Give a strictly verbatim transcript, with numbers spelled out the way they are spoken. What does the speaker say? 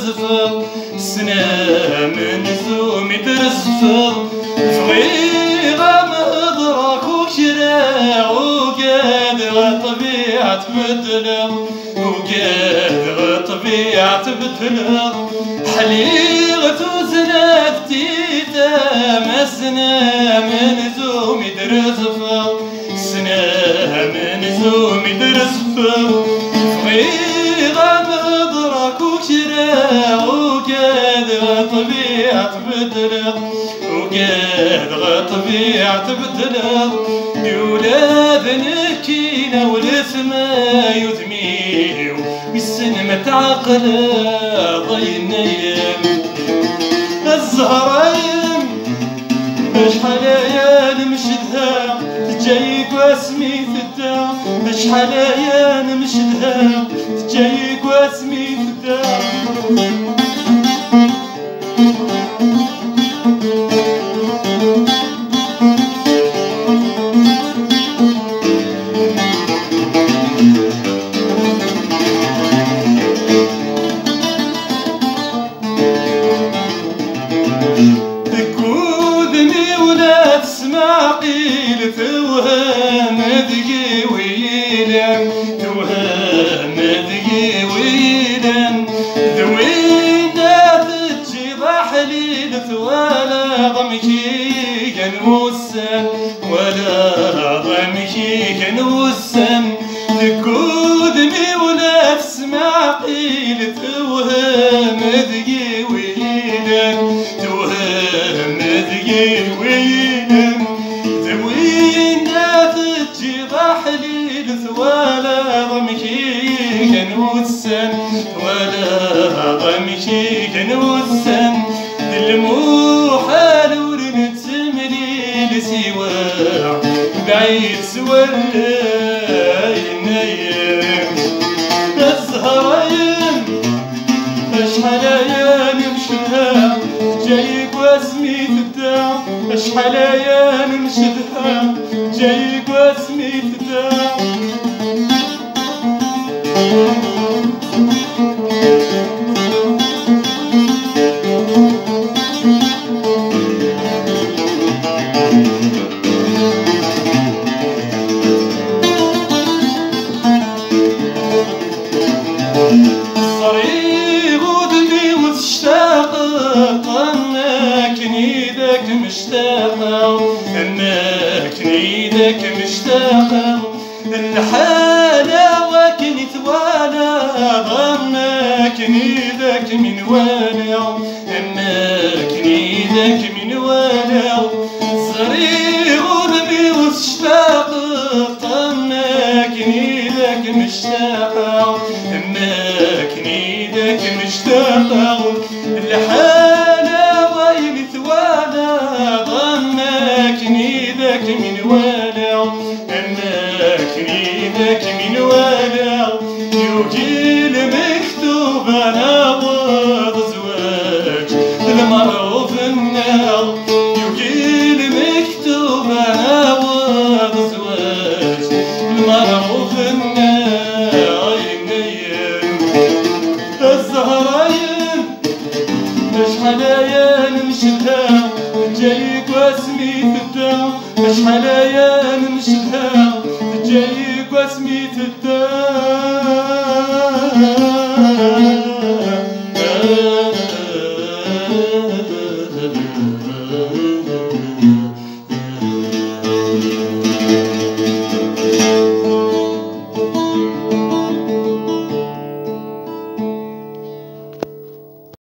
درزفر سنا من زوم درزفر فغيغة مهضرك وشراع وقاد غطبيعة تبدلر وقاد غطبيعة تبدلر حليغة وزنات تيتا مسنا من زوم درزفر سنا من زوم درزفر فغيغة مهضرك وشراع وقاد غطبيعة تبدلر وقاد غطبيعة تبدلر يولاد نكينا والسما يثميو بالسن متعقل ضينيم الزهرايم شحال يا نمشدها تجيك واسمي ثدا شحال يا نمشدها تجيك واسمي ثدا قيل توهم ذقي ويلم توهم ذقي ويلم ذوينا تجي ضحليل ثوالا ضمكي كنوسم ولا ضمكي كنوسم ذكودني ولا تسمع قيل توهم ذقي ويلم توهم ذقي ويلم ولا ضمكي كنوسن ولا ضمكي كنوسن الموحل ورنت سمري لسواع بعيد سواي النيم الزهرايم شحال يا نمشدها جايك واسمي ثدا شحال يا نمشدها جايك واسمي ثدا صريغ ودمي وتشتاق انك نيدك مشتاقة انك نيدك مشتاقة الحلاوة كنت وانا ضمك نيدك من وانا انك نيدك من وانا صريغ ودمي وتشتاق انك نيدك مشتاقة انك نيدك مشتاقة الحلاوة مثوانا ضمك نيدك من وانا انك نيدك من وانا يوجي المكتوب انا وض زواج المعروف النار يوجي المكتوب انا وض زواج المعروف النار الزهرايم شحال يا نمشدها جايك واسمي ثدا شحال يا نمشدها جايك واسمي ثدا